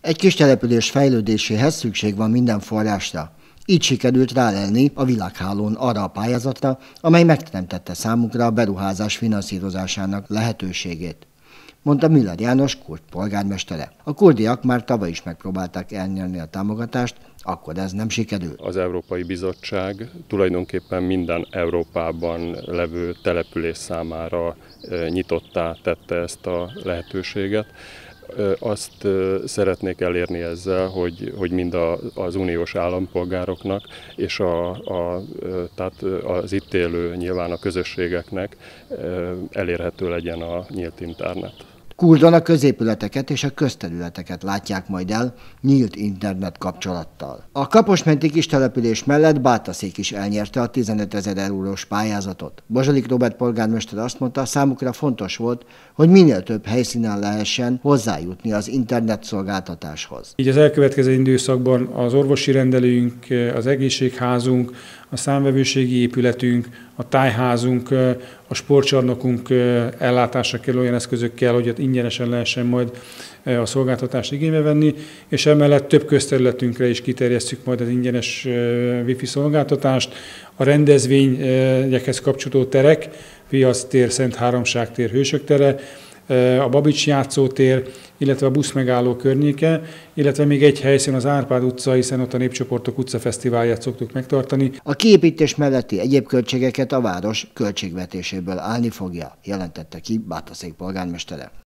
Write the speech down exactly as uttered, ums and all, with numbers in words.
Egy kis település fejlődéséhez szükség van minden forrásra. Így sikerült rálelni a világhálón arra a pályázatra, amely megteremtette számukra a beruházás finanszírozásának lehetőségét, mondta Müller János Kurd polgármestere. A kurdiak már tavaly is megpróbálták elnyerni a támogatást, akkor ez nem sikerült. Az Európai Bizottság tulajdonképpen minden Európában levő település számára nyitottá tette ezt a lehetőséget. Azt szeretnék elérni ezzel, hogy, hogy mind a, az uniós állampolgároknak és a, a, tehát az itt élő nyilván a közösségeknek elérhető legyen a nyílt internet. Kurdon a középületeket és a közterületeket látják majd el nyílt internet kapcsolattal. A Kaposmenti kis település mellett Bátaszék is elnyerte a tizenetezer eurós pályázatot. Bozsolik Róbert polgármester azt mondta, számukra fontos volt, hogy minél több helyszínen lehessen hozzájutni az internet szolgáltatáshoz. Így az elkövetkező időszakban az orvosi rendelőnk, az egészségházunk, a számvevőségi épületünk, a tájházunk, a sportcsarnokunk ellátásra kell olyan eszközökkel, hogy ott ingyenesen lehessen majd a szolgáltatást igénybe venni, és emellett több közterületünkre is kiterjesztjük majd az ingyenes wifi szolgáltatást. A rendezvényekhez kapcsolódó terek, Piactér, Szent Háromság tér, Hősök tere, a Babics játszótér, illetve a buszmegálló környéke, illetve még egy helyszín az Árpád utca, hiszen ott a Népcsoportok utcafesztiválját szoktuk megtartani. A kiépítés melletti egyéb költségeket a város költségvetéséből állni fogja, jelentette ki Bátaszék polgármestere.